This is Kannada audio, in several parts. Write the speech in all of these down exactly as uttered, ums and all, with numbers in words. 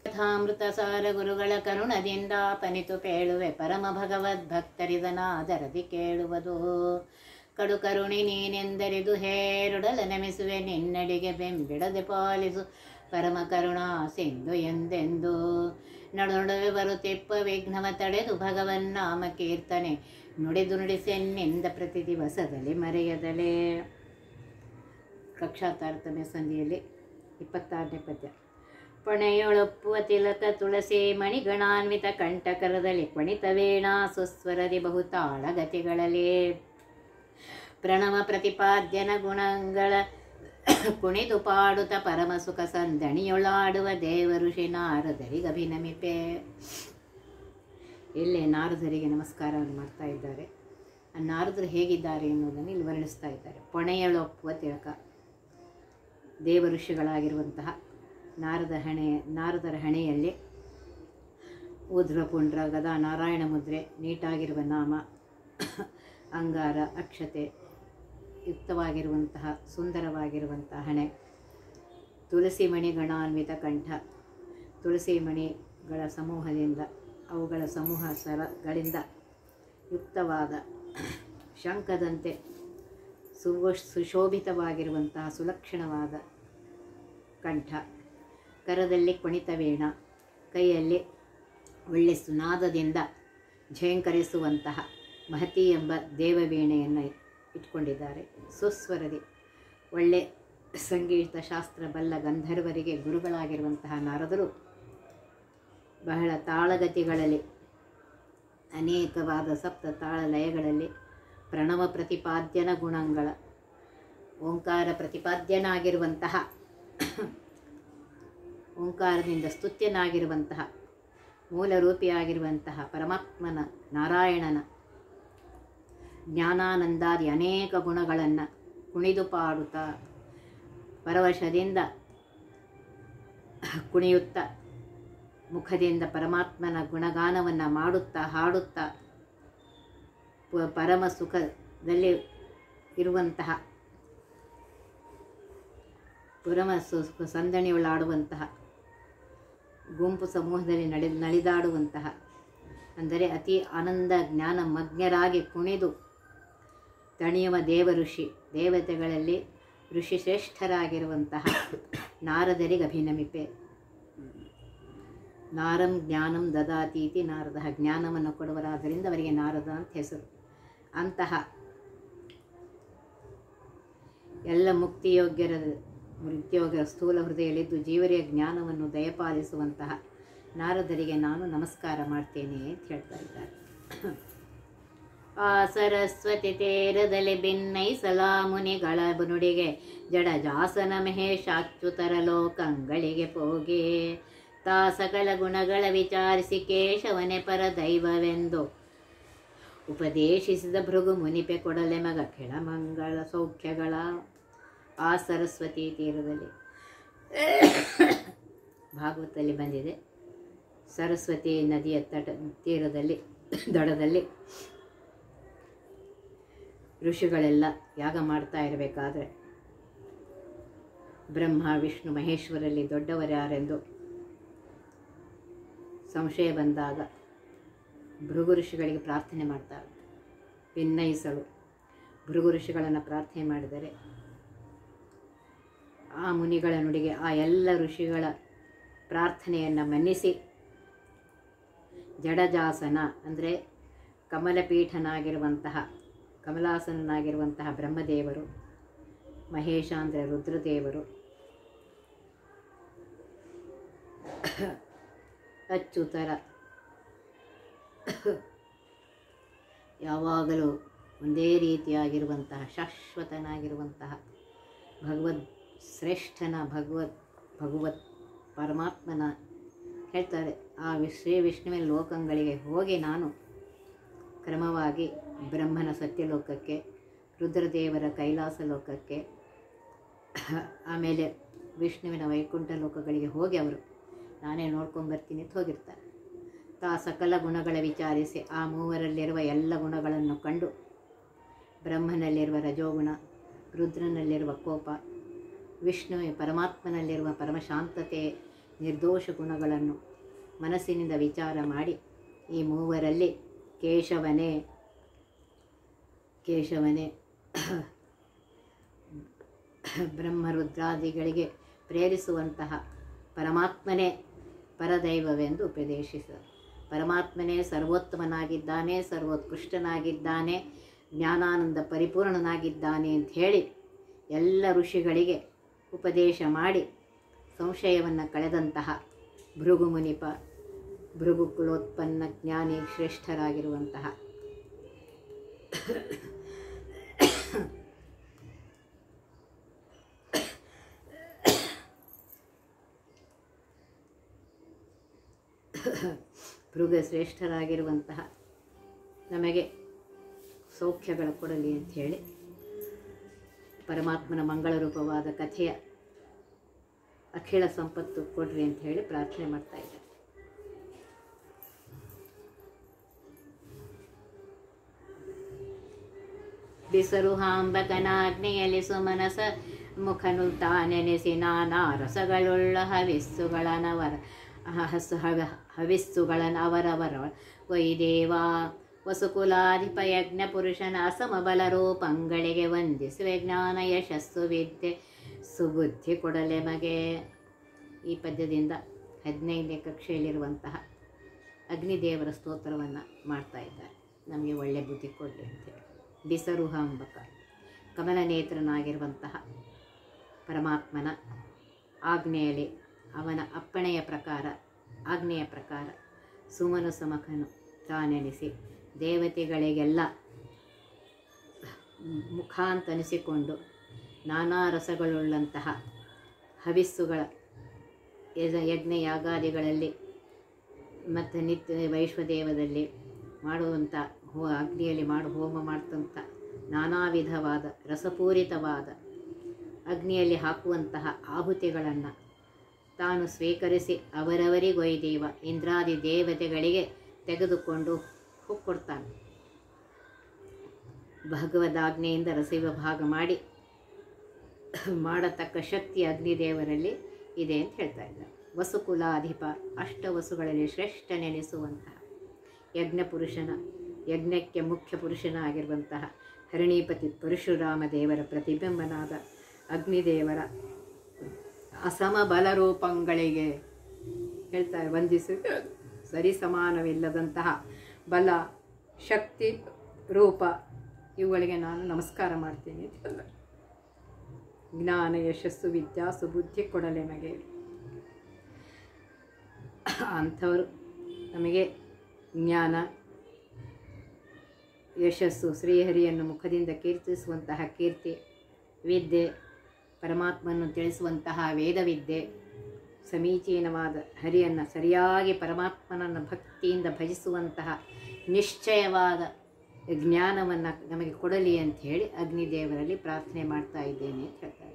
ಯಥಾಮೃತ ಸಾರ ಗುರುಗಳ ಕರುಣದಿಂದ ಪನಿತು ಪೇಳುವೆ ಪರಮ ಭಗವದ್ಭಕ್ತರಿದನಾದರದಿ ಕೇಳುವುದು. ಕಡು ಕರುಣಿ ನೀನೆಂದರಿದು ಹೇರುಡಲ ನಮಿಸುವೆ ನಿನ್ನಡಿಗೆ ಬೆಂಬಿಡದೆ ಪಾಲಿಸು ಪರಮ ಕರುಣಾ ಸಿಂಧು ಎಂದೆಂದು. ನಡು ನಡುವೆ ಬರುತ್ತಿಪ್ಪ ವಿಘ್ನವ ತಡೆದು ಭಗವನ್ನಾಮ ಕೀರ್ತನೆ ನುಡಿದು ನುಡಿಸೆನ್ನಿಂದ ಪ್ರತಿ ದಿವಸದಲ್ಲಿ ಮರೆಯದಲೇ. ಕಕ್ಷಾ ತಾರತಮ್ಯ ಸಂಧಿಯಲ್ಲಿ ಇಪ್ಪತ್ತಾರನೇ ಪದ್ಯ. ಪಣೆಯೊಳಪ್ಪುವ ತಿಲಕ ತುಳಸಿ ಮಣಿಗಣಾನ್ವಿತ ಕಂಠಕರದಲ್ಲಿ ಕ್ವಣಿತ ವೀಣಾ ಸುಸ್ವರದಿ ಬಹುತಾಳ ಗತಿಗಳಲ್ಲಿ. ಪ್ರಣವ ಪ್ರತಿಪಾದ್ಯನ ಗುಣಗಳ ಕುಣಿದು ಪಾಡುತ್ತ ಪರಮ ಸುಖ ಸಂದಣಿಯೊಳಾಡುವ ದೇವ ಋಷಿ ನಾರದರಿಗಭಿನಮಿಪೆ. ಇಲ್ಲೇ ನಾರದರಿಗೆ ನಮಸ್ಕಾರವನ್ನು ಮಾಡ್ತಾ ಇದ್ದಾರೆ. ಆ ನಾರದರು ಹೇಗಿದ್ದಾರೆ ಎನ್ನುವುದನ್ನು ಇಲ್ಲಿ ವರ್ಣಿಸ್ತಾ ಇದ್ದಾರೆ. ಪೊಣೆಯೊಳಪ್ಪುವ ತಿಲಕ, ದೇವ ಋಷಿಗಳಾಗಿರುವಂತಹ ನಾರದ ಹಣೆ ನಾರದರ ಹಣೆಯಲ್ಲಿ ಊರ್ಧ್ವಪುಂಡ್ರ ಗದಾ ನಾರಾಯಣ ಮುದ್ರೆ, ನೀಟಾಗಿರುವ ನಾಮ, ಅಂಗಾರ, ಅಕ್ಷತೆ ಯುಕ್ತವಾಗಿರುವಂತಹ ಸುಂದರವಾಗಿರುವಂತಹ ಹಣೆ, ತುಳಸಿ ಮಣಿಗಣಾನ್ವಿತ ಕಂಠ, ತುಳಸಿ ಮಣಿಗಳ ಸಮೂಹದಿಂದ ಅವುಗಳ ಸಮೂಹ ಸರಗಳಿಂದ ಯುಕ್ತವಾದ ಶಂಖದಂತೆ ಸುವ ಸುಶೋಭಿತವಾಗಿರುವಂತಹ ಸುಲಕ್ಷಣವಾದ ಕಂಠ, ಕರದಲ್ಲಿ ಕ್ವಣಿತ ವೀಣ, ಕೈಯಲ್ಲಿ ಒಳ್ಳೆ ಸುನಾದದಿಂದ ಝೇಂಕರಿಸುವಂತಹ ಮಹತಿ ಎಂಬ ದೇವವೀಣೆಯನ್ನು ಇಟ್ಕೊಂಡಿದ್ದಾರೆ. ಸುಸ್ವರದಿ ಒಳ್ಳೆ ಸಂಗೀತ ಶಾಸ್ತ್ರ ಬಲ್ಲ ಗಂಧರ್ವರಿಗೆ ಗುರುಗಳಾಗಿರುವಂತಹ ನಾರದರು ಬಹಳ ತಾಳಗತಿಗಳಲ್ಲಿ, ಅನೇಕವಾದ ಸಪ್ತ ತಾಳ ಲಯಗಳಲ್ಲಿ ಪ್ರಣವ ಪ್ರತಿಪಾದ್ಯನ ಗುಣಗಳ, ಓಂಕಾರ ಪ್ರತಿಪಾದ್ಯನಾಗಿರುವಂತಹ, ಓಂಕಾರದಿಂದ ಸ್ತುತ್ಯನಾಗಿರುವಂತಹ, ಮೂಲರೂಪಿಯಾಗಿರುವಂತಹ ಪರಮಾತ್ಮನ ನಾರಾಯಣನ ಜ್ಞಾನಾನಂದಾದಿ ಅನೇಕ ಗುಣಗಳನ್ನು ಕುಣಿದು ಪಾಡುತ್ತಾ ಪರವಶದಿಂದ ಕುಣಿಯುತ್ತಾ ಮುಖದಿಂದ ಪರಮಾತ್ಮನ ಗುಣಗಾನವನ್ನು ಮಾಡುತ್ತಾ ಹಾಡುತ್ತಾ ಪರಮ ಸುಖದಲ್ಲಿ ಇರುವಂತಹ, ಪರಮ ಸುಖ ಸಂದಣಿಯೊಳಾಡುವಂತಹ, ಗುಂಪು ಸಮೂಹದಲ್ಲಿ ನಡೆ ನಲಿದಾಡುವಂತಹ, ಅಂದರೆ ಅತಿ ಆನಂದ ಜ್ಞಾನ ಮಗ್ನರಾಗಿ ಕುಣಿದು ತಣಿಯುವ ದೇವ ಋಷಿ, ದೇವತೆಗಳಲ್ಲಿ ಋಷಿ ಶ್ರೇಷ್ಠರಾಗಿರುವಂತಹ ನಾರದರಿಗೆ ಅಭಿನಮಿಪೆ. ನಾರಂ ಜ್ಞಾನಂ ದದಾತೀತಿ ನಾರದ, ಜ್ಞಾನವನ್ನು ಕೊಡುವರಾದ್ದರಿಂದ ಅವರಿಗೆ ನಾರದ ಅಂತ ಹೆಸರು. ಅಂತಹ ಎಲ್ಲ ಮುಕ್ತಿಯೋಗ್ಯರ ಮೃತ್ಯೋಗ್ಯರ ಸ್ಥೂಲ ಹೃದಯದಲ್ಲಿದ್ದು ಜೀವರಿಯ ಜ್ಞಾನವನ್ನು ದಯಪಾಲಿಸುವಂತಹ ನಾರದರಿಗೆ ನಾನು ನಮಸ್ಕಾರ ಮಾಡ್ತೇನೆ ಅಂತ ಹೇಳ್ತಾ ಇದ್ದಾರೆ. ಆ ಸರಸ್ವತಿ ತೇರದಲ್ಲಿ ಭಿನ್ನೈಸಲ ಮುನಿಗಳ ನುಡಿಗೆ ಜಡ ಜಾಸನ ಮಹೇಶಾಚ್ಯುತರ ಲೋಕಂಗಳಿಗೆ ಪೋಗೆ. ತಾ ಸಕಲ ಗುಣಗಳ ವಿಚಾರಿಸಿ ಕೇಶವನೆ ಪರ ದೈವವೆಂದು ಉಪದೇಶಿಸಿದ ಭೃಗು ಮುನಿಪೆ ಕೊಡಲೆ ಮಗ ಕೆಳಮಂಗಳ ಸೌಖ್ಯಗಳ. ಆ ಸರಸ್ವತಿ ತೀರದಲ್ಲಿ, ಭಾಗವತದಲ್ಲಿ ಬಂದಿದೆ, ಸರಸ್ವತಿ ನದಿಯ ತಟ ತೀರದಲ್ಲಿ ದಡದಲ್ಲಿ ಋಷಿಗಳೆಲ್ಲ ಯಾಗ ಮಾಡ್ತಾ ಇರಬೇಕಾದ್ರೆ ಬ್ರಹ್ಮ ವಿಷ್ಣು ಮಹೇಶ್ವರಲ್ಲಿ ದೊಡ್ಡವರ್ಯಾರೆಂದು ಸಂಶಯ ಬಂದಾಗ ಭೃಗು ಋಷಿಗಳಿಗೆ ಪ್ರಾರ್ಥನೆ ಮಾಡ್ತಾರೆ. ಭಿನ್ನೈಸಲು ಭೃಗು ಋಷಿಗಳನ್ನು ಪ್ರಾರ್ಥನೆ ಮಾಡಿದರೆ ಆ ಮುನಿಗಳ ನುಡಿಗೆ ಆ ಎಲ್ಲ ಋಷಿಗಳ ಪ್ರಾರ್ಥನೆಯನ್ನು ಮನ್ನಿಸಿ ಜಡಜಾಸನ ಅಂದರೆ ಕಮಲಪೀಠನಾಗಿರುವಂತಹ, ಕಮಲಾಸನನಾಗಿರುವಂತಹ ಬ್ರಹ್ಮದೇವರು, ಮಹೇಶ ಅಂದರೆ ರುದ್ರದೇವರು, ಅಚ್ಯುತರ ಯಾವಾಗಲೂ ಒಂದೇ ರೀತಿಯಾಗಿರುವಂತಹ ಶಾಶ್ವತನಾಗಿರುವಂತಹ ಭಗವದ್ ಶ್ರೇಷ್ಠನ ಭಗವತ್ ಭಗವತ್ ಪರಮಾತ್ಮನ ಹೇಳ್ತಾರೆ. ಆ ಶ್ರೀ ವಿಷ್ಣುವಿನ ಲೋಕಗಳಿಗೆ ಹೋಗಿ ನಾನು ಕ್ರಮವಾಗಿ ಬ್ರಹ್ಮನ ಸತ್ಯಲೋಕಕ್ಕೆ, ರುದ್ರದೇವರ ಕೈಲಾಸ ಲೋಕಕ್ಕೆ, ಆಮೇಲೆ ವಿಷ್ಣುವಿನ ವೈಕುಂಠ ಲೋಕಗಳಿಗೆ ಹೋಗಿ ಅವರು ನಾನೇ ನೋಡ್ಕೊಂಬರ್ತೀನಿ ಅಂತ ಹೋಗಿರ್ತಾರೆ. ತಾ ಸಕಲ ಗುಣಗಳ ವಿಚಾರಿಸಿ ಆ ಮೂವರಲ್ಲಿರುವ ಎಲ್ಲ ಗುಣಗಳನ್ನು ಕಂಡು ಬ್ರಹ್ಮನಲ್ಲಿರುವ ರಜೋಗುಣ, ರುದ್ರನಲ್ಲಿರುವ ಕೋಪ, ವಿಷ್ಣು ಪರಮಾತ್ಮನಲ್ಲಿರುವ ಪರಮಶಾಂತತೆ ನಿರ್ದೋಷ ಗುಣಗಳನ್ನು ಮನಸ್ಸಿನಿಂದ ವಿಚಾರ ಮಾಡಿ ಈ ಮೂವರಲ್ಲಿ ಕೇಶವನೇ ಕೇಶವನೇ ಬ್ರಹ್ಮರುದ್ರಾದಿಗಳಿಗೆ ಪ್ರೇರಿಸುವಂತಹ ಪರಮಾತ್ಮನೇ ಪರದೈವವೆಂದು ಉಪದೇಶಿಸಿದರು. ಪರಮಾತ್ಮನೇ ಸರ್ವೋತ್ತಮನಾಗಿದ್ದಾನೆ, ಸರ್ವೋತ್ಕೃಷ್ಟನಾಗಿದ್ದಾನೆ, ಜ್ಞಾನಾನಂದ ಪರಿಪೂರ್ಣನಾಗಿದ್ದಾನೆ ಅಂತ ಹೇಳಿ ಎಲ್ಲ ಋಷಿಗಳಿಗೆ ಉಪದೇಶ ಮಾಡಿ ಸಂಶಯವನ್ನು ಕಳೆದಂತಹ ಭೃಗು ಮುನಿಪ, ಭೃಗು ಕುಲೋತ್ಪನ್ನ ಜ್ಞಾನಿ ಶ್ರೇಷ್ಠರಾಗಿರುವಂತಹ ಭೃಗು ಶ್ರೇಷ್ಠರಾಗಿರುವಂತಹ ನಮಗೆ ಸೌಖ್ಯಗಳು ಕೊಡಲಿ ಅಂತ ಹೇಳಿ ಪರಮಾತ್ಮನ ಮಂಗಳ ರೂಪವಾದ ಕಥೆಯ ಅಖಿಲ ಸಂಪತ್ತು ಕೊಡ್ರಿ ಅಂತ ಹೇಳಿ ಪ್ರಾರ್ಥನೆ ಮಾಡ್ತಾ ಇದ್ದಾರೆ. ಬಿಸರು ಹಾಂಬಕನಾಗ್ನೆಯಲ್ಲಿ ಸುಮನಸ ಮುಖನು ತಾನೆನೆಸಿ ನಾನಾ ರಸಗಳುಳ್ಳ ಹವಿಸ್ಸುಗಳನವರ ಹಸು ಹವ ಹವಿಸ್ಸುಗಳನ ಅವರವರ ವೈದೇವಾ ವಸುಕುಲಾಧಿಪ ಯಜ್ಞ ಪುರುಷನ ಅಸಮಬಲ ರೂಪಂಗಳಿಗೆ ವಂದಿಸುವೆ ಜ್ಞಾನ ಯಶಸ್ಸು ವಿದ್ಯೆ ಸುಬುದ್ಧಿ ಕೊಡಲೆ ಮಗೆ. ಈ ಪದ್ಯದಿಂದ ಹದಿನೈದನೇ ಕಕ್ಷೆಯಲ್ಲಿರುವಂತಹ ಅಗ್ನಿದೇವರ ಸ್ತೋತ್ರವನ್ನು ಮಾಡ್ತಾ ಇದ್ದಾರೆ. ನಮಗೆ ಒಳ್ಳೆ ಬುದ್ಧಿ ಕೊಡಲಿ ಅಂತೇಳಿ. ಬಿಸರುಹಾಂಬಕ ಕಮಲನೇತ್ರನಾಗಿರುವಂತಹ ಪರಮಾತ್ಮನ ಆಜ್ಞೆಯಲ್ಲಿ ಅವನ ಅಪ್ಪಣೆಯ ಪ್ರಕಾರ ಆಜ್ಞೆಯ ಪ್ರಕಾರ ಸುಮನು ಸಮಖನು ತಾನೆನಿಸಿ ದೇವತೆಗಳಿಗೆಲ್ಲ ಮುಖಾಂತನಿಸಿಕೊಂಡು ನಾನಾ ರಸಗಳುಳ್ಳಂತಹ ಹವಿಸ್ಸುಗಳ ಯಜ್ಞ ಯಾಗಾದಿಗಳಲ್ಲಿ ಮತ್ತು ನಿತ್ಯ ವೈಶ್ವದೇವದಲ್ಲಿ ಮಾಡುವಂಥ ಹೋ ಅಗ್ನಿಯಲ್ಲಿ ಮಾಡು ಹೋಮ ಮಾಡ್ತಂಥ ನಾನಾ ವಿಧವಾದ ರಸಪೂರಿತವಾದ ಅಗ್ನಿಯಲ್ಲಿ ಹಾಕುವಂತಹ ಆಹುತಿಗಳನ್ನು ತಾನು ಸ್ವೀಕರಿಸಿ ಅವರವರಿಗೊಯ್ದೇವ ಇಂದ್ರಾದಿ ದೇವತೆಗಳಿಗೆ ತೆಗೆದುಕೊಂಡು ಹೊಕ್ಕೊಡ್ತಾನೆ. ಭಗವದಾಜ್ಞೆಯಿಂದ ರಸವಿಭಾಗ ಮಾಡಿ ಮಾಡತಕ್ಕ ಶಕ್ತಿ ಅಗ್ನಿದೇವರಲ್ಲಿ ಇದೆ ಅಂತ ಹೇಳ್ತಾ ಇದ್ದಾರೆ. ವಸುಕುಲಾಧಿಪ ಅಷ್ಟವಸುಗಳಲ್ಲಿ ಶ್ರೇಷ್ಠ ನೆನೆಸುವಂತಹ ಯಜ್ಞ ಪುರುಷನ ಯಜ್ಞಕ್ಕೆ ಮುಖ್ಯ ಪುರುಷನ ಆಗಿರುವಂತಹ ಹರಿಣೀಪತಿ ಪರಶುರಾಮ ದೇವರ ಪ್ರತಿಬಿಂಬನಾದ ಅಗ್ನಿದೇವರ ಅಸಮ ಬಲರೂಪಗಳಿಗೆ ಹೇಳ್ತಾರೆ ವಂದಿಸಿ ಸರಿ ಸಮಾನವಿಲ್ಲದಂತಹ ಬಲ ಶಕ್ತಿ ರೂಪ ಇವುಗಳಿಗೆ ನಾನು ನಮಸ್ಕಾರ ಮಾಡ್ತೀನಿ. ಜ್ಞಾನ ಯಶಸ್ಸು ವಿದ್ಯಾ ಸುಬುದ್ಧಿ ಕೊಡಲೆ ನಮಗೆ. ಅಂಥವರು ನಮಗೆ ಜ್ಞಾನ ಯಶಸ್ಸು ಶ್ರೀಹರಿಯನ್ನು ಮುಖದಿಂದ ಕೀರ್ತಿಸುವಂತಹ ಕೀರ್ತಿ ವಿದ್ಯೆ ಪರಮಾತ್ಮನನ್ನು ತಿಳಿಸುವಂತಹ ವೇದವಿದ್ಯೆ ಸಮೀಚೀನವಾದ ಹರಿಯನ್ನು ಸರಿಯಾಗಿ ಪರಮಾತ್ಮನನ್ನು ಭಕ್ತಿಯಿಂದ ಭಜಿಸುವಂತಹ ನಿಶ್ಚಯವಾದ ಜ್ಞಾನವನ್ನು ನಮಗೆ ಕೊಡಲಿ ಅಂತ ಹೇಳಿ ಅಗ್ನಿದೇವರಲ್ಲಿ ಪ್ರಾರ್ಥನೆ ಮಾಡ್ತಾ ಇದ್ದೇನೆ ಅಂತ ಹೇಳ್ತಾರೆ.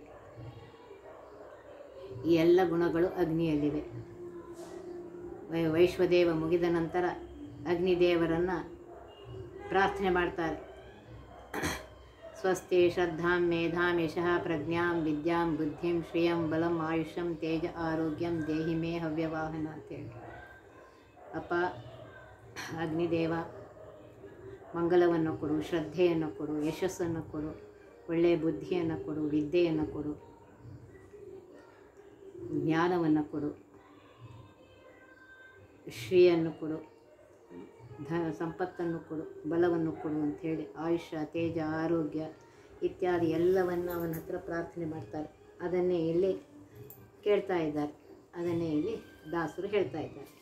ಈ ಎಲ್ಲ ಗುಣಗಳು ಅಗ್ನಿಯಲ್ಲಿವೆ. ವೈ ವೈಶ್ವದೇವ ಮುಗಿದ ನಂತರ ಅಗ್ನಿದೇವರನ್ನು ಪ್ರಾರ್ಥನೆ ಮಾಡ್ತಾರೆ. ಸ್ವಸ್ತಿ ಶ್ರದ್ಧಾಂ ಮೇಧಾಂ ಯಶಃ ಪ್ರಜ್ಞಾಂ ವಿದ್ಯಾಂ ಬುದ್ಧಿಂ ಶ್ರಿಯಂ ಬಲಂ ಆಯುಷಂ ತೇಜ ಆರೋಗ್ಯಂ ದೇಹಿ ಮೇ ಹವ್ಯವಾಹನ ಅಂತೇಳಿ. ಅಪ್ಪ ಅಗ್ನಿದೇವ ಮಂಗಲವನ್ನು ಕೊಡು, ಶ್ರದ್ಧೆಯನ್ನು ಕೊಡು, ಯಶಸ್ಸನ್ನು ಕೊಡು, ಒಳ್ಳೆಯ ಬುದ್ಧಿಯನ್ನು ಕೊಡು, ವಿದ್ಯೆಯನ್ನು ಕೊಡು, ಜ್ಞಾನವನ್ನು ಕೊಡು, ಶ್ರೀಯನ್ನು ಕೊಡು, ಧನ ಸಂಪತ್ತನ್ನು ಕೊಡು, ಬಲವನ್ನು ಕೊಡು ಅಂಥೇಳಿ ಆಯುಷ್ಯ ತೇಜ ಆರೋಗ್ಯ ಇತ್ಯಾದಿ ಎಲ್ಲವನ್ನು ಅವನ ಹತ್ರ ಪ್ರಾರ್ಥನೆ ಮಾಡ್ತಾರೆ. ಅದನ್ನೇ ಇಲ್ಲಿ ಕೇಳ್ತಾ ಇದ್ದಾರೆ. ಅದನ್ನೇ ಇಲ್ಲಿ ದಾಸರು ಹೇಳ್ತಾ ಇದ್ದಾರೆ.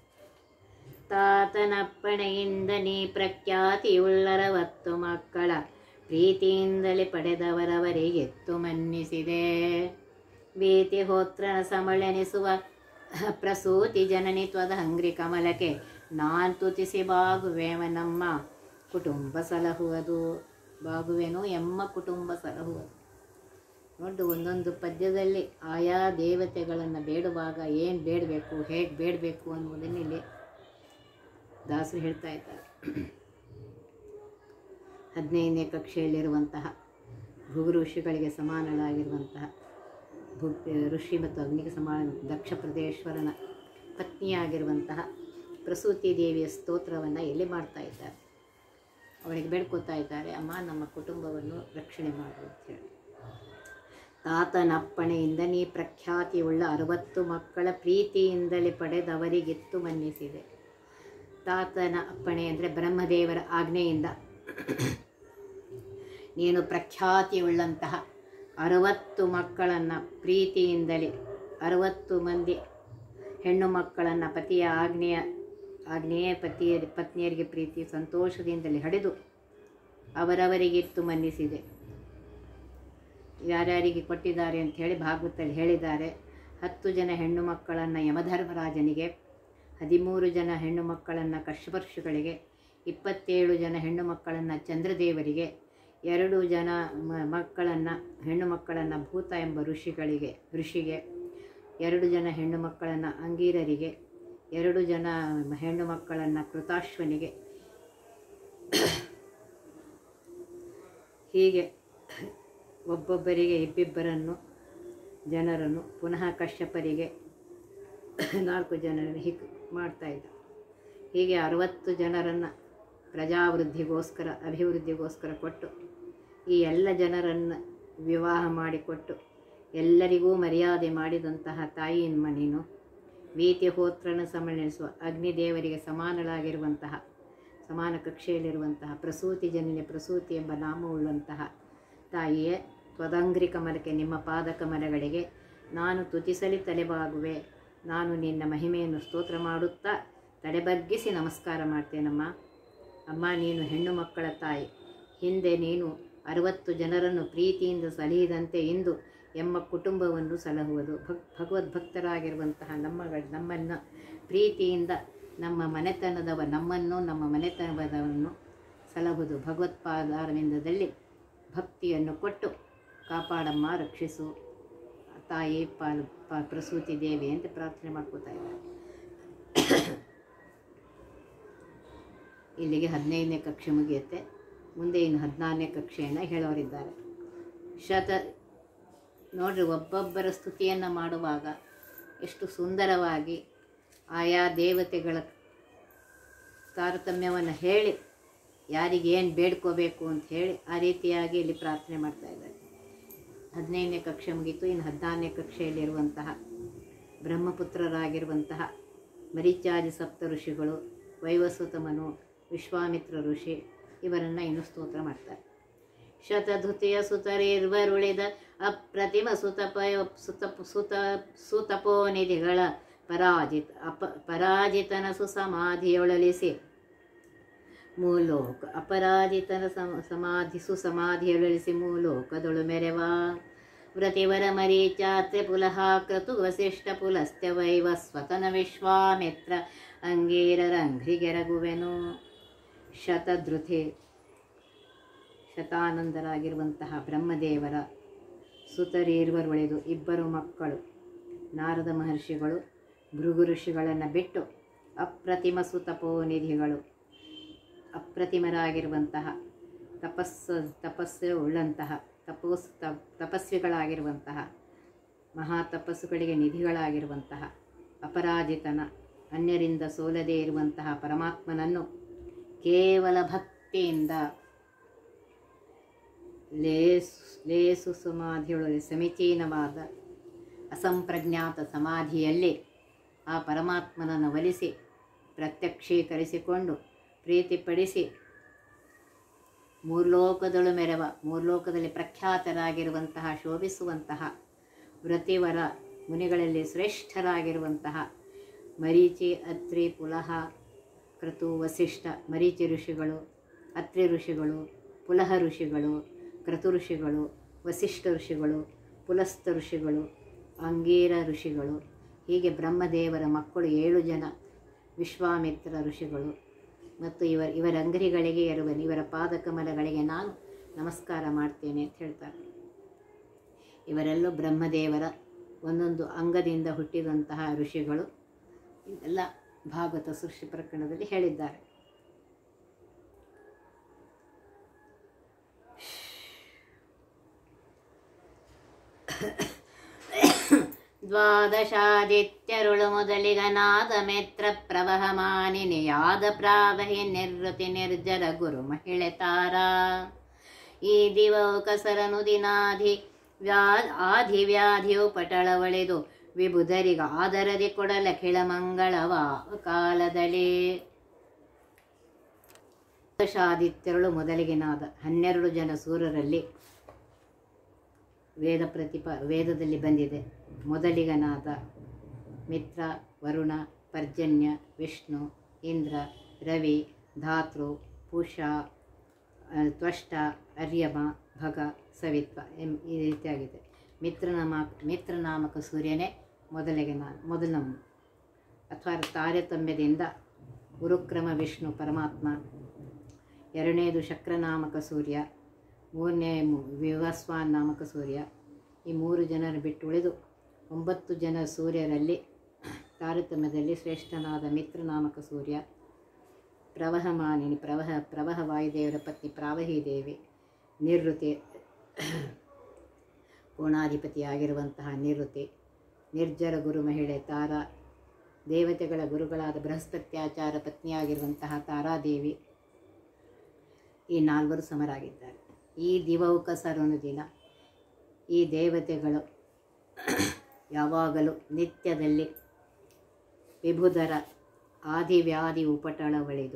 ತಾತನಪ್ಪಣೆಯಿಂದ ನೀ ಪ್ರಖ್ಯಾತಿಯುಳ್ಳರವತ್ತು ಮಕ್ಕಳ ಪ್ರೀತಿಯಿಂದಲೇ ಪಡೆದವರವರಿಗೆತ್ತು ಮನ್ನಿಸಿದೆ. ಭೀತಿ ಹೋತ್ರನ ಸಮಳೆನಿಸುವ ಪ್ರಸೂತಿ ಜನನಿ ತ್ವದ ಹಂಗ್ರಿ ಕಮಲಕ್ಕೆ ನಾನ್ ತುತಿಸಿ ಬಾಗುವೆವ ನಮ್ಮ ಕುಟುಂಬ ಸಲಹುವುದು. ಬಾಗುವೆನು ಎಮ್ಮ ಕುಟುಂಬ ಸಲಹುವುದು. ನೋಡು, ಒಂದೊಂದು ಪದ್ಯದಲ್ಲಿ ಆಯಾ ದೇವತೆಗಳನ್ನು ಬೇಡುವಾಗ ಏನು ಬೇಡಬೇಕು, ಹೇಗೆ ಬೇಡಬೇಕು ಅನ್ನೋದನ್ನು ಇಲ್ಲಿ ದಾಸರು ಹೇಳ್ತಾ ಇದ್ದಾರೆ. ಹದಿನೈದನೇ ಕಕ್ಷೆಯಲ್ಲಿರುವಂತಹ ಭೃಗು ಋಷಿಗಳಿಗೆ ಸಮಾನಳಾಗಿರುವಂತಹ ಭು ಋಷಿ ಮತ್ತು ಅಗ್ನಿಗೆ ಸಮಾನ ದಕ್ಷ ಪ್ರದೇಶ್ವರನ ಪತ್ನಿಯಾಗಿರುವಂತಹ ಪ್ರಸೂತಿ ದೇವಿಯ ಸ್ತೋತ್ರವನ್ನು ಎಲ್ಲಿ ಮಾಡ್ತಾ ಇದ್ದಾರೆ. ಅವಳಿಗೆ ಬೇಡ್ಕೋತಾ ಇದ್ದಾರೆ, ಅಮ್ಮ ನಮ್ಮ ಕುಟುಂಬವನ್ನು ರಕ್ಷಣೆ ಮಾಡು ಅಂತೇಳಿ. ತಾತನಪ್ಪಣೆಯಿಂದ ನೀ ಪ್ರಖ್ಯಾತಿಯುಳ್ಳ ಅರವತ್ತು ಮಕ್ಕಳ ಪ್ರೀತಿಯಿಂದಲೇ ಪಡೆದವರಿಗಿತ್ತು ಮನ್ನಿಸಿದೆ. ತಾತನ ಅಪ್ಪಣೆ ಅಂದರೆ ಬ್ರಹ್ಮದೇವರ ಆಜ್ಞೆಯಿಂದ ನೀನು ಪ್ರಖ್ಯಾತಿಯುಳ್ಳಂತಹ ಅರವತ್ತು ಮಕ್ಕಳನ್ನು ಪ್ರೀತಿಯಿಂದಲೇ, ಅರವತ್ತು ಮಂದಿ ಹೆಣ್ಣು ಮಕ್ಕಳನ್ನು ಪತಿಯ ಆಜ್ಞೆಯ ಆಜ್ಞೆಯ ಪತಿಯ ಪತ್ನಿಯರಿಗೆ ಪ್ರೀತಿ ಸಂತೋಷದಿಂದಲೇ ಹಡೆದು ಅವರವರಿಗಿತ್ತು ಮನ್ನಿಸಿದೆ. ಯಾರ್ಯಾರಿಗೆ ಕೊಟ್ಟಿದ್ದಾರೆ ಅಂತ ಹೇಳಿ ಭಾಗವತಲ್ಲಿ ಹೇಳಿದ್ದಾರೆ. ಹತ್ತು ಜನ ಹೆಣ್ಣು ಮಕ್ಕಳನ್ನು ಯಮಧರ್ಮರಾಜನಿಗೆ, ಹದಿಮೂರು ಜನ ಹೆಣ್ಣು ಮಕ್ಕಳನ್ನು ಕಶ್ಯಪರ್ಷಿಗಳಿಗೆ, ಇಪ್ಪತ್ತೇಳು ಜನ ಹೆಣ್ಣು ಮಕ್ಕಳನ್ನು ಚಂದ್ರದೇವರಿಗೆ, ಎರಡು ಜನ ಮಕ್ಕಳನ್ನು ಹೆಣ್ಣು ಮಕ್ಕಳನ್ನು ಭೂತ ಎಂಬ ಋಷಿಗಳಿಗೆ ಋಷಿಗೆ, ಎರಡು ಜನ ಹೆಣ್ಣು ಮಕ್ಕಳನ್ನು ಅಂಗೀರರಿಗೆ, ಎರಡು ಜನ ಹೆಣ್ಣು ಮಕ್ಕಳನ್ನು ಕೃತಾಶ್ವನಿಗೆ, ಹೀಗೆ ಒಬ್ಬೊಬ್ಬರಿಗೆ ಇಬ್ಬಿಬ್ಬರನ್ನು ಜನರನ್ನು, ಪುನಃ ಕಶ್ಯಪರಿಗೆ ನಾಲ್ಕು ಜನರನ್ನು ಹೀಗೆ ಮಾಡ್ತಾಯಿದ್ದ. ಹೀಗೆ ಅರವತ್ತು ಜನರನ್ನು ಪ್ರಜಾವೃದ್ಧಿಗೋಸ್ಕರ, ಅಭಿವೃದ್ಧಿಗೋಸ್ಕರ ಕೊಟ್ಟು, ಈ ಎಲ್ಲ ಜನರನ್ನು ವಿವಾಹ ಮಾಡಿಕೊಟ್ಟು ಎಲ್ಲರಿಗೂ ಮರ್ಯಾದೆ ಮಾಡಿದಂತಹ ತಾಯಿಯನ್ಮ ನೀನು. ವೀತಿಹೋತ್ರನ ಸಮಣಿಸುವ ಅಗ್ನಿದೇವರಿಗೆ ಸಮಾನಳಾಗಿರುವಂತಹ, ಸಮಾನ ಕಕ್ಷೆಯಲ್ಲಿರುವಂತಹ ಪ್ರಸೂತಿ ಜನನಿ ಪ್ರಸೂತಿ ಎಂಬ ನಾಮವುಳ್ಳಂತಹ ತಾಯಿಯೇ, ತ್ವದಂಗ್ರಿ ಕಮಲಕ್ಕೆ ನಿಮ್ಮ ಪಾದ ಕಮಲಗಳಿಗೆ ನಾನು ತುತಿಸಲಿ ತಲೆಬಾಗುವೆ. ನಾನು ನಿನ್ನ ಮಹಿಮೆಯನ್ನು ಸ್ತೋತ್ರ ಮಾಡುತ್ತಾ ತಲೆಬಗ್ಗಿಸಿ ನಮಸ್ಕಾರ ಮಾಡ್ತೇನಮ್ಮ. ಅಮ್ಮ, ನೀನು ಹೆಣ್ಣು ಮಕ್ಕಳ ತಾಯಿ. ಹಿಂದೆ ನೀನು ಅರವತ್ತು ಜನರನ್ನು ಪ್ರೀತಿಯಿಂದ ಸಲಹಿದಂತೆ ಇಂದು ಎಮ್ಮ ಕುಟುಂಬವನ್ನು ಸಲಹುವುದು. ಭಕ್ ಭಗವದ್ಭಕ್ತರಾಗಿರುವಂತಹ ನಮ್ಮಗಳ ನಮ್ಮನ್ನು ಪ್ರೀತಿಯಿಂದ ನಮ್ಮ ಮನೆತನದವ ನಮ್ಮನ್ನು ನಮ್ಮ ಮನೆತನದವನ್ನು ಸಲಹುವುದು. ಭಗವತ್ಪಾದಾರವಿಂದದಲ್ಲಿ ಭಕ್ತಿಯನ್ನು ಕೊಟ್ಟು ಕಾಪಾಡಮ್ಮ, ರಕ್ಷಿಸು ತಾಯಿ ಪಾಲ್ ಪಾ ಪ್ರಸೂತಿ ದೇವಿ ಅಂತ ಪ್ರಾರ್ಥನೆ ಮಾಡ್ಕೋತಾ ಇದ್ದಾರೆ. ಇಲ್ಲಿಗೆ ಹದಿನೈದನೇ ಕಕ್ಷೆ ಮುಗಿಯುತ್ತೆ. ಮುಂದೆ ಇನ್ನು ಹದಿನಾರನೇ ಕಕ್ಷೆಯನ್ನು ಹೇಳೋರಿದ್ದಾರೆ. ಶತ ನೋಡ್ರಿ, ಒಬ್ಬೊಬ್ಬರ ಸ್ತುತಿಯನ್ನು ಮಾಡುವಾಗ ಎಷ್ಟು ಸುಂದರವಾಗಿ ಆಯಾ ದೇವತೆಗಳ ತಾರತಮ್ಯವನ್ನು ಹೇಳಿ ಯಾರಿಗೇನು ಬೇಡ್ಕೋಬೇಕು ಅಂತ ಹೇಳಿ ಆ ರೀತಿಯಾಗಿ ಇಲ್ಲಿ ಪ್ರಾರ್ಥನೆ ಮಾಡ್ತಾ ಇದ್ದಾರೆ. ಹದಿನೈದನೇ ಕಕ್ಷೆ ಮುಗೀತು. ಇನ್ನು ಹದಿನಾರನೇ ಕಕ್ಷೆಯಲ್ಲಿರುವಂತಹ ಬ್ರಹ್ಮಪುತ್ರರಾಗಿರುವಂತಹ ಮರೀಚಾದಿ ಸಪ್ತ ಋಷಿಗಳು, ವೈವಸ್ವತಮನು, ವಿಶ್ವಾಮಿತ್ರ ಋಷಿ ಇವರನ್ನು ಇನ್ನು ಸ್ತೋತ್ರ ಮಾಡ್ತಾರೆ. ಶತಧುತಿಯ ಸುತರಿರ್ವರುಳಿದ ಅಪ್ರತಿಮ ಸುತಪಯ ಸುತ ಸುತ ಸುತಪೋನಿಧಿಗಳ ಪರಾಜಿತ ಅಪ ಪರಾಜಿತನ ಸುಸಮಾಧಿಯೊಳಲಿಸಿ ಮೂಲೋಕ ಅಪರಾಜಿತನ ಸಮ ಸಮಾಧಿ ಸುಸಮಾಧಿಯೊಳಲಿಸಿ ಮೂಲೋಕದೊಳು ಮೆರೆವ ವ್ರತಿವರ ಮರೀಚಾತ್ರೆ ಪುಲಹ ಕ್ರತು ವಸಿಷ್ಠ ಪುಲಸ್ತ್ಯ ವೈವಸ್ವತನ ವಿಶ್ವಾಮಿತ್ರ ಅಂಗೀರರಂಘ್ರಿಗೆರಗುವೆನು. ಶತಧೃತಿ ಶತಾನಂದರಾಗಿರುವಂತಹ ಬ್ರಹ್ಮದೇವರ ಸುತರೀರ್ವರುಳಿದು ಇಬ್ಬರು ಮಕ್ಕಳು ನಾರದ ಮಹರ್ಷಿಗಳು ಭೃಗು ಋಷಿಗಳನ್ನು ಬಿಟ್ಟು ಅಪ್ರತಿಮ ಸುತಪೋನಿಧಿಗಳು, ಅಪ್ರತಿಮರಾಗಿರುವಂತಹ ತಪಸ್ಸು ತಪಸ್ಸು ಉಳ್ಳಂತಹ ತಪೋಸ್ ತಪಸ್ವಿಗಳಾಗಿರುವಂತಹ ಮಹಾ ತಪಸ್ಸುಗಳಿಗೆ ನಿಧಿಗಳಾಗಿರುವಂತಹ ಅಪರಾಜಿತನ, ಅನ್ಯರಿಂದ ಸೋಲದೇ ಇರುವಂತಹ ಪರಮಾತ್ಮನನ್ನು ಕೇವಲ ಭಕ್ತಿಯಿಂದ ಲೇಸು ಲೇಸು ಸಮಾಧಿಯೊಳಗೆ ಸಮೀಚೀನವಾದ ಅಸಂಪ್ರಜ್ಞಾತ ಸಮಾಧಿಯಲ್ಲಿ ಆ ಪರಮಾತ್ಮನನ್ನು ಒಲಿಸಿ ಪ್ರತ್ಯಕ್ಷೀಕರಿಸಿಕೊಂಡು ಪ್ರೀತಿಪಡಿಸಿ ಮೂರ್ಲೋಕದಳು ಮೆರವ, ಮೂರ್ಲೋಕದಲ್ಲಿ ಪ್ರಖ್ಯಾತರಾಗಿರುವಂತಹ ಶೋಭಿಸುವಂತಹ ವೃತಿವರ ಮುನಿಗಳಲ್ಲಿ ಶ್ರೇಷ್ಠರಾಗಿರುವಂತಹ ಮರೀಚಿ, ಅತ್ರಿ, ಪುಲಹ, ಕ್ರತು, ವಸಿಷ್ಠ, ಮರೀಚಿ ಋಷಿಗಳು, ಅತ್ರಿ ಋಷಿಗಳು, ಪುಲಹ ಋಷಿಗಳು, ಕ್ರತು ಋಷಿಗಳು, ವಸಿಷ್ಠ ಋಷಿಗಳು, ಪುಲಸ್ತ ಋಷಿಗಳು, ಅಂಗೀರ ಋಷಿಗಳು, ಹೀಗೆ ಬ್ರಹ್ಮದೇವರ ಮಕ್ಕಳು ಏಳು ಜನ ವಿಶ್ವಾಮಿತ್ರ ಋಷಿಗಳು ಮತ್ತು ಇವರ ಇವರ ಅಂಗರಿಗಳಿಗೆ ಎರವನು, ಇವರ ಪಾದಕಮಲಗಳಿಗೆ ನಾನು ನಮಸ್ಕಾರ ಮಾಡ್ತೇನೆ ಅಂತ ಹೇಳ್ತಾರೆ. ಇವರೆಲ್ಲೂ ಬ್ರಹ್ಮದೇವರ ಒಂದೊಂದು ಅಂಗದಿಂದ ಹುಟ್ಟಿದಂತಹ ಋಷಿಗಳು. ಇದೆಲ್ಲ ಭಾಗವತ ಸೃಷ್ಟಿ ಪ್ರಕರಣದಲ್ಲಿ ಹೇಳಿದ್ದಾರೆ. ದ್ವಾದಶಾದಿತ್ಯರುಳು ಮೊದಲಿಗನಾದ ಮೇತ್ರ ಪ್ರವಹಮಾನಿನಿಯಾದ ಪ್ರಾವಹಿ ನಿರ್ವೃತಿ ನಿರ್ಜರ ಗುರು ಮಹಿಳೆ ತಾರಾ ಈ ದಿವೌಕಸರನು ದಿನಾಧಿ ವ್ಯಾ ಆಧಿ ವ್ಯಾಧಿಯು ಪಟಳವಳೆದು ವಿಬುಧರಿಗ ಆದರದಿ ಕೊಡಲ ಖಿಳ ಮಂಗಳವ ಕಾಲದಲ್ಲಿ. ದ್ವಾದಶಾದಿತ್ಯರುಳು ಮೊದಲಿಗಿನಾದ ಹನ್ನೆರಡು ಜನ ಸೂರರಲ್ಲಿ ವೇದ ಪ್ರತಿಪ ವೇದದಲ್ಲಿ ಬಂದಿದೆ. ಮೊದಲಿಗನಾದ ಮಿತ್ರ, ವರುಣ, ಪರ್ಜನ್ಯ, ವಿಷ್ಣು, ಇಂದ್ರ, ರವಿ, ಧಾತೃ, ಪೂಷ, ತ್ವಷ್ಟ, ಅರ್ಯಮ, ಭಗ, ಸವಿತ್ವ ಎಂ ಈ ರೀತಿಯಾಗಿದೆ. ಮಿತ್ರನಾಮ ಮಿತ್ರನಾಮಕ ಸೂರ್ಯನೇ ಮೊದಲಿಗಿನ ಮೊದಲನವನು ಅಥವಾ ತಾರತಮ್ಯದಿಂದ ಗುರುಕ್ರಮ ವಿಷ್ಣು ಪರಮಾತ್ಮ, ಎರಡನೇದು ಶಕ್ರನಾಮಕ ಸೂರ್ಯ, ಮೂರನೇ ವಿವಸ್ವಾನ್ ನಾಮಕ ಸೂರ್ಯ. ಈ ಮೂರು ಜನರು ಬಿಟ್ಟು ಉಳಿದು ಒಂಬತ್ತು ಜನ ಸೂರ್ಯರಲ್ಲಿ ತಾರತಮ್ಯದಲ್ಲಿ ಶ್ರೇಷ್ಠನಾದ ಮಿತ್ರನಾಮಕ ಸೂರ್ಯ, ಪ್ರವಹಮಾನಿನಿ ಪ್ರವಹ ಪ್ರವಹ ವಾಯುದೇವರ ಪತ್ನಿ ಪ್ರಾವಹಿ ದೇವಿ, ನಿವೃತ್ತಿ ಕೋಣಾಧಿಪತಿಯಾಗಿರುವಂತಹ ನಿವೃತ್ತಿ, ನಿರ್ಜರ ಗುರು ಮಹಿಳೆ ತಾರಾ, ದೇವತೆಗಳ ಗುರುಗಳಾದ ಬೃಹಸ್ಪತ್ಯಾಚಾರ ಪತ್ನಿಯಾಗಿರುವಂತಹ ತಾರಾದೇವಿ, ಈ ನಾಲ್ವರು ಸಮರಾಗಿದ್ದಾರೆ. ಈ ದಿವೌಕಸರನು ದಿನ ಈ ದೇವತೆಗಳು ಯಾವಾಗಲೂ ನಿತ್ಯದಲ್ಲಿ ವಿಭುಧರ ಆದಿವ್ಯಾಧಿ ಉಪಟಳವಳಿದು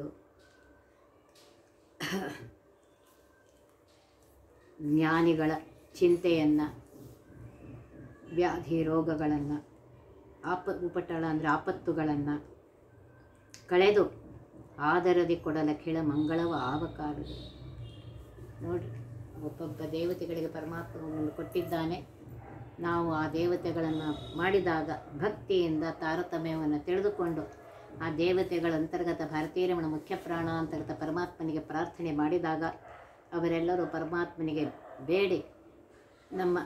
ಜ್ಞಾನಿಗಳ ಚಿಂತೆಯನ್ನು, ವ್ಯಾಧಿ ರೋಗಗಳನ್ನು, ಆಪ ಉಪಟಳ ಅಂದರೆ ಆಪತ್ತುಗಳನ್ನು ಕಳೆದು ಆದರದಿ ಕೊಡಲ ಖಿಳ ಮಂಗಳವ ಆವಕಾಲದ. ನೋಡಿ, ಒಬ್ಬೊಬ್ಬ ದೇವತೆಗಳಿಗೆ ಪರಮಾತ್ಮವನ್ನು ಕೊಟ್ಟಿದ್ದಾನೆ. ನಾವು ಆ ದೇವತೆಗಳನ್ನು ಮಾಡಿದಾಗ ಭಕ್ತಿಯಿಂದ ತಾರತಮ್ಯವನ್ನು ತಿಳಿದುಕೊಂಡು ಆ ದೇವತೆಗಳ ಅಂತರ್ಗತ ಭಾರತೀಯ ರಮಣ ಮುಖ್ಯ ಪ್ರಾಣ ಅಂತರ್ಗತ ಪರಮಾತ್ಮನಿಗೆ ಪ್ರಾರ್ಥನೆ ಮಾಡಿದಾಗ ಅವರೆಲ್ಲರೂ ಪರಮಾತ್ಮನಿಗೆ ಬೇಡಿ ನಮ್ಮ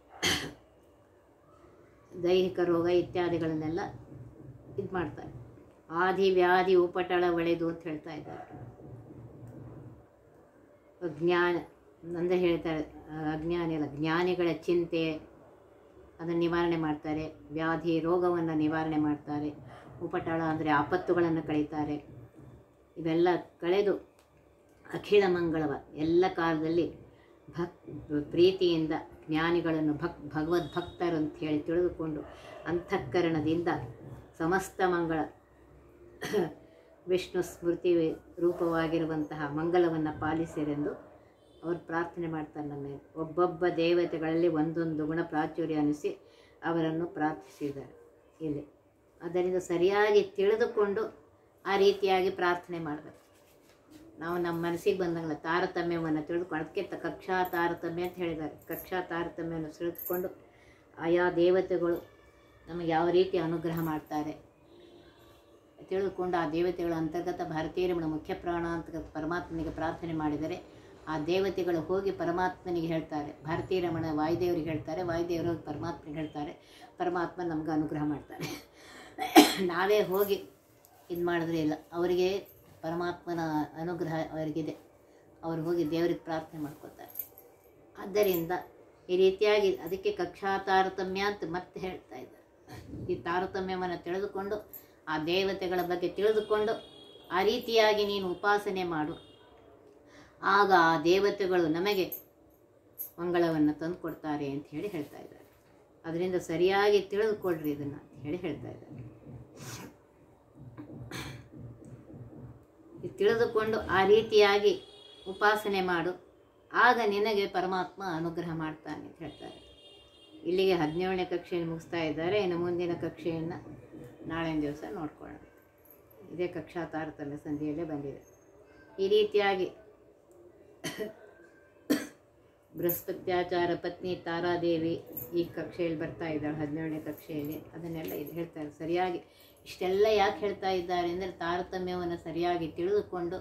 ದೈಹಿಕ ರೋಗ ಇತ್ಯಾದಿಗಳನ್ನೆಲ್ಲ ಇದು ಮಾಡ್ತಾರೆ. ಆದಿ ವ್ಯಾಧಿ ಉಪಟಳ ಒಳೆದು ಅಂತ ಹೇಳ್ತಾ ಇದ್ದಾರೆ. ಜ್ಞಾನ ಅಂದರೆ ಹೇಳ್ತಾರೆ, ಅಜ್ಞಾನಿ ಅಲ್ಲ ಜ್ಞಾನಿಗಳ ಚಿಂತೆ ಅದನ್ನು ನಿವಾರಣೆ ಮಾಡ್ತಾರೆ, ವ್ಯಾಧಿ ರೋಗವನ್ನು ನಿವಾರಣೆ ಮಾಡ್ತಾರೆ, ಉಪಟಳ ಅಂದರೆ ಆಪತ್ತುಗಳನ್ನು ಕಳೀತಾರೆ. ಇವೆಲ್ಲ ಕಳೆದು ಅಖಿಳ ಮಂಗಳವ ಎಲ್ಲ ಕಾಲದಲ್ಲಿ ಭಕ್ ಪ್ರೀತಿಯಿಂದ ಜ್ಞಾನಿಗಳನ್ನು ಭಕ್ ಭಗವದ್ಭಕ್ತರು ಅಂತ ಹೇಳಿ ತಿಳಿದುಕೊಂಡು ಅಂತಃಕರಣದಿಂದ ಸಮಸ್ತ ಮಂಗಳ ವಿಷ್ಣು ಸ್ಮೃತಿ ರೂಪವಾಗಿರುವಂತಹ ಮಂಗಲವನ್ನು ಪಾಲಿಸಿರೆಂದು ಅವರು ಪ್ರಾರ್ಥನೆ ಮಾಡ್ತಾರೆ. ನಮ್ಮ ಒಬ್ಬೊಬ್ಬ ದೇವತೆಗಳಲ್ಲಿ ಒಂದೊಂದು ಗುಣ ಪ್ರಾಚುರ್ಯ ಅನಿಸಿ ಅವರನ್ನು ಪ್ರಾರ್ಥಿಸಿದ್ದಾರೆ ಇಲ್ಲಿ. ಅದರಿಂದ ಸರಿಯಾಗಿ ತಿಳಿದುಕೊಂಡು ಆ ರೀತಿಯಾಗಿ ಪ್ರಾರ್ಥನೆ ಮಾಡಬೇಕು. ನಾವು ನಮ್ಮ ಮನಸ್ಸಿಗೆ ಬಂದಂಗಲ್ಲ ತಾರತಮ್ಯವನ್ನು ತಿಳಿದುಕೊಂಡು, ಅದಕ್ಕೆ ತ ಕಕ್ಷಾ ತಾರತಮ್ಯ ಅಂತ ಹೇಳಿದ್ದಾರೆ. ಕಕ್ಷಾ ತಾರತಮ್ಯವನ್ನು ತಿಳಿದುಕೊಂಡು ಆಯಾ ದೇವತೆಗಳು ನಮಗೆ ಯಾವ ರೀತಿ ಅನುಗ್ರಹ ಮಾಡ್ತಾರೆ ತಿಳಿದುಕೊಂಡು ಆ ದೇವತೆಗಳ ಅಂತರ್ಗತ ಭಾರತೀಯ ರಮಣ ಮುಖ್ಯ ಪ್ರಾಣ ಅಂತರ್ಗತ ಪರಮಾತ್ಮನಿಗೆ ಪ್ರಾರ್ಥನೆ ಮಾಡಿದರೆ ಆ ದೇವತೆಗಳು ಹೋಗಿ ಪರಮಾತ್ಮನಿಗೆ ಹೇಳ್ತಾರೆ. ಭಾರತೀಯ ರಮಣ ವಾಯುದೇವರಿಗೆ ಹೇಳ್ತಾರೆ, ವಾಯುದೇವರು ಹೋಗಿ ಪರಮಾತ್ಮನಿಗೆ ಹೇಳ್ತಾರೆ, ಪರಮಾತ್ಮ ನಮ್ಗೆ ಅನುಗ್ರಹ ಮಾಡ್ತಾರೆ. ನಾವೇ ಹೋಗಿ ಇದು ಮಾಡಿದ್ರೆ ಇಲ್ಲ, ಅವರಿಗೆ ಪರಮಾತ್ಮನ ಅನುಗ್ರಹ ಅವರಿಗಿದೆ. ಅವರು ಹೋಗಿ ದೇವರಿಗೆ ಪ್ರಾರ್ಥನೆ ಮಾಡ್ಕೋತಾರೆ. ಆದ್ದರಿಂದ ಈ ರೀತಿಯಾಗಿ ಅದಕ್ಕೆ ಕಕ್ಷಾ ತಾರತಮ್ಯ ಅಂತ ಮತ್ತೆ ಹೇಳ್ತಾ ಇದ್ದಾರೆ. ಈ ತಾರತಮ್ಯವನ್ನು ತಿಳಿದುಕೊಂಡು ಆ ದೇವತೆಗಳ ಬಗ್ಗೆ ತಿಳಿದುಕೊಂಡು ಆ ರೀತಿಯಾಗಿ ನೀನು ಉಪಾಸನೆ ಮಾಡು, ಆಗ ಆ ದೇವತೆಗಳು ನಮಗೆ ಮಂಗಳವನ್ನು ತಂದು ಕೊಡ್ತಾರೆ ಅಂತ ಹೇಳಿ ಹೇಳ್ತಾ ಇದ್ದಾರೆ. ಅದರಿಂದ ಸರಿಯಾಗಿ ತಿಳಿದುಕೊಳ್ಳ್ರಿ ಇದನ್ನು ಅಂತ ಹೇಳಿ ಹೇಳ್ತಾ ಇದ್ದಾರೆ. ತಿಳಿದುಕೊಂಡು ಆ ರೀತಿಯಾಗಿ ಉಪಾಸನೆ ಮಾಡು, ಆಗ ನಿನಗೆ ಪರಮಾತ್ಮ ಅನುಗ್ರಹ ಮಾಡ್ತಾನೆ ಅಂತ ಹೇಳ್ತಾರೆ. ಇಲ್ಲಿಗೆ ಹದಿನೇಳನೇ ಕಕ್ಷೆಯನ್ನು ಮುಗಿಸ್ತಾ ಇದ್ದಾರೆ. ಇನ್ನು ಮುಂದಿನ ಕಕ್ಷೆಯನ್ನು ನಾಳಿನ ದಿವಸ ನೋಡ್ಕೊಳ್ಳೋಣ. ಇದೇ ಕಕ್ಷಾ ತಾರತಮ್ಯ ಸಂಧಿಯಲ್ಲೇ ಬಂದಿದೆ. ಈ ರೀತಿಯಾಗಿ ಬೃಹಸ್ಪತ್ಯಾಚಾರ ಪತ್ನಿ ತಾರಾದೇವಿ ಈ ಕಕ್ಷೆಯಲ್ಲಿ ಬರ್ತಾ ಇದ್ದಾಳೆ, ಹದಿನೇಳನೇ ಕಕ್ಷೆಯಲ್ಲಿ. ಅದನ್ನೆಲ್ಲ ಇದು ಹೇಳ್ತಾರೆ. ಸರಿಯಾಗಿ ಇಷ್ಟೆಲ್ಲ ಯಾಕೆ ಹೇಳ್ತಾ ಇದ್ದಾರೆ ಅಂದರೆ ತಾರತಮ್ಯವನ್ನು ಸರಿಯಾಗಿ ತಿಳಿದುಕೊಂಡು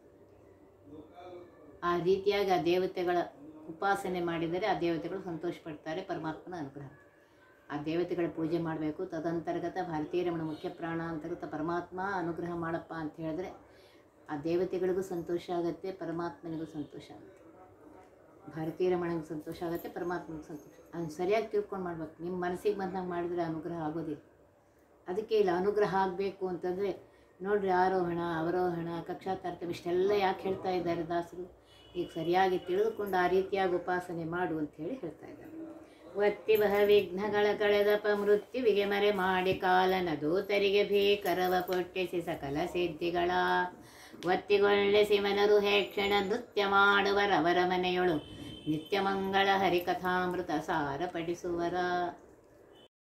ಆ ರೀತಿಯಾಗಿ ಆ ದೇವತೆಗಳ ಉಪಾಸನೆ ಮಾಡಿದರೆ ಆ ದೇವತೆಗಳು ಸಂತೋಷ ಪಡ್ತಾರೆ, ಪರಮಾತ್ಮನ ಅನುಗ್ರಹ. ಆ ದೇವತೆಗಳ ಪೂಜೆ ಮಾಡಬೇಕು. ತದಂತರ್ಗತ ಭಾರತೀಯ ರಮಣ ಮುಖ್ಯ ಪ್ರಾಣ ಅಂತರ್ಗತ ಪರಮಾತ್ಮ ಅನುಗ್ರಹ ಮಾಡಪ್ಪ ಅಂತ ಹೇಳಿದ್ರೆ ಆ ದೇವತೆಗಳಿಗೂ ಸಂತೋಷ ಆಗುತ್ತೆ, ಪರಮಾತ್ಮನಿಗೂ ಸಂತೋಷ ಆಗುತ್ತೆ. ಭಾರತೀಯ ರಮಣನಿಗೆ ಸಂತೋಷ ಆಗುತ್ತೆ, ಪರಮಾತ್ಮನಿಗೆ ಸಂತೋಷ. ಅದನ್ನು ಸರಿಯಾಗಿ ತಿಳ್ಕೊಂಡು ಮಾಡ್ಬೇಕು. ನಿಮ್ಮ ಮನಸ್ಸಿಗೆ ಬಂದಂಗೆ ಮಾಡಿದ್ರೆ ಅನುಗ್ರಹ ಆಗೋದಿಲ್ಲ. ಅದಕ್ಕೆ ಇಲ್ಲ ಅನುಗ್ರಹ ಆಗಬೇಕು ಅಂತಂದರೆ ನೋಡ್ರಿ, ಆರೋಹಣ ಅವರೋಹಣ ಕಕ್ಷಾ ತಾರತಮ್ಯ ಇಷ್ಟೆಲ್ಲ ಯಾಕೆ ಹೇಳ್ತಾ ಇದ್ದಾರೆ ದಾಸರು? ಈಗ ಸರಿಯಾಗಿ ತಿಳಿದುಕೊಂಡು ಆ ರೀತಿಯಾಗಿ ಉಪಾಸನೆ ಮಾಡು ಅಂತ ಹೇಳಿ ಹೇಳ್ತಾ ಇದ್ದಾರೆ. ಒತ್ತಿ ಬಹ ವಿಘ್ನಗಳ ಕಳೆದಪ ಮೃತ್ಯುವಿಗೆ ಮರೆ ಮಾಡಿ ಕಾಲನ ದೂತರಿಗೆ ಭೀಕರವ ಪೊಟ್ಟಿಸಿ ಸಕಲ ಸಿದ್ಧಿಗಳ ಒತ್ತಿಗೊಳ್ಳಿಸಿ ಮನರು ಹೇಕ್ಷಣ ನೃತ್ಯ ಮಾಡುವರವರ ಮನೆಯೊಳು ನಿತ್ಯ ಮಂಗಳ ಹರಿಕಥಾಮೃತ ಸಾರ ಪಡಿಸುವರ.